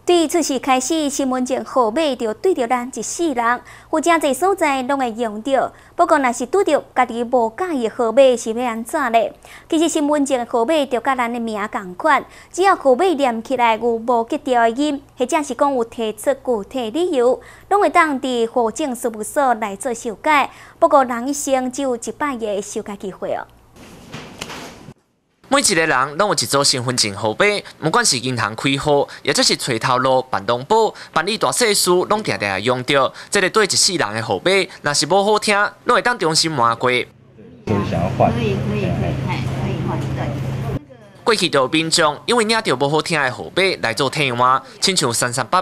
对此事开始，身份证号码就对着咱一世人，有真侪所在拢会用到。不过，若是拄着家己无介意号码，是要安怎呢？其实身份证号码就甲咱的名同款，只要号码念起来有无吉调的音，或者是讲有提出具体理由，拢会当伫户政事务所来做修改。不过，人一生只有100个修改机会哦。 每一个人拢有一组身份证号码，不管是银行开户，或者是找头路办农保、办理大细事，拢常常会用到。这个对一世人的号码，若是无好听，拢会当重新换过。 就是想要换。可以换，对。 过去就有民众因为领到无好听的号码来做替换，亲像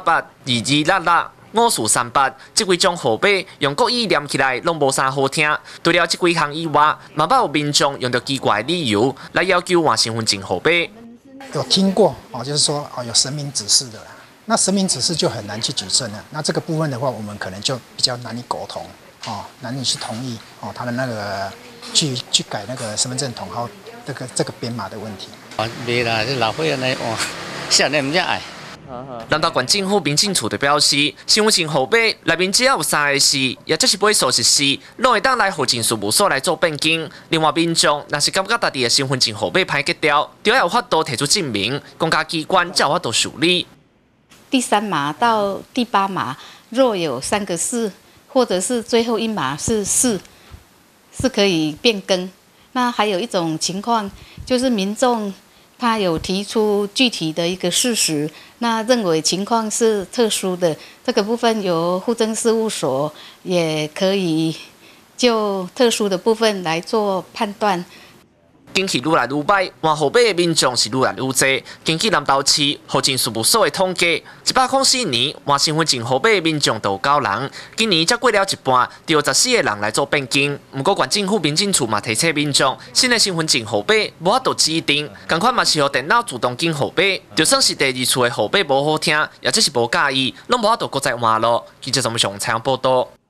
3388、2266。 5438这几种号码用国语念起来拢无啥好听。除了这几项以外，嘛捌有民众用到奇怪的理由来要求换身份证号码。 有听过哦，就是说哦有神明指示的啦。那神明指示就很难去举证了。那这个部分的话，我们可能就比较难以沟通哦，难以去同意哦他的那个去改那个身份证誊号这个编码的问题。 啊，袂啦，这老岁仔来换，少年唔才爱。 南投县政府民政处就表示，身份证号码内面只要有3个字，也就是尾数是4，拢会当来户政事务所来做变更。另外，民众若是感觉家己的身份证号码歹吉调，就要有法度提出证明，公家机关才有法度处理。 第3码到第8码，若有3个4，或者是最后1码是4，是可以变更。那还有一种情况，就是民众。 他有提出具体的一个事实，那认为情况是特殊的，这个部分由户政事务所也可以就特殊的部分来做判断。 近期愈来愈歹，换号码的民众是愈来愈多。根据南投市户政事务所的统计，104年换身份证号码的民众就有9人，今年才过了一半，就有14个人来做变更。不过，县政府民政处嘛提醒民众，新的身份证号码无法度指定，同款嘛是由电脑自动更号码。就算是第2次的号码无好听，也只是无介意，拢无法度再再换咯。记者陈文祥采访报道。